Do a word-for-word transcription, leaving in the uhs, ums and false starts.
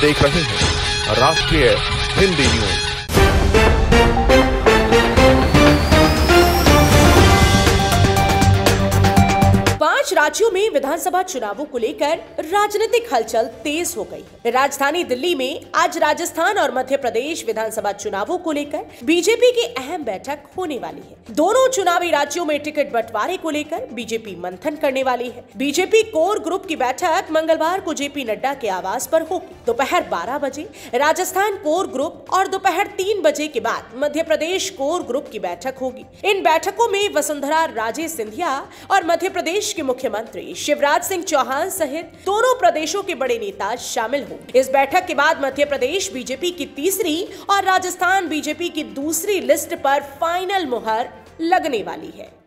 देख रहे हैं राष्ट्रीय हिंदी न्यूज। पांच राज्यों में विधानसभा चुनावों को लेकर राजनीतिक हलचल तेज हो गई है। राजधानी दिल्ली में आज राजस्थान और मध्य प्रदेश विधानसभा चुनावों को लेकर बीजेपी की अहम बैठक होने वाली है। दोनों चुनावी राज्यों में टिकट बंटवारे को लेकर बीजेपी मंथन करने वाली है। बीजेपी कोर ग्रुप की बैठक मंगलवार को जेपी नड्डा के आवास पर होगी। दोपहर बारह बजे राजस्थान कोर ग्रुप और दोपहर तीन बजे के बाद मध्य प्रदेश कोर ग्रुप की बैठक होगी। इन बैठकों में वसुंधरा राजे सिंधिया और मध्य प्रदेश के मुख्यमंत्री शिवराज सिंह चौहान सहित दोनों प्रदेशों के बड़े नेता शामिल होंगे। इस बैठक के बाद मध्य प्रदेश बीजेपी की तीसरी और राजस्थान बीजेपी की दूसरी लिस्ट पर फाइनल मुहर लगने वाली है।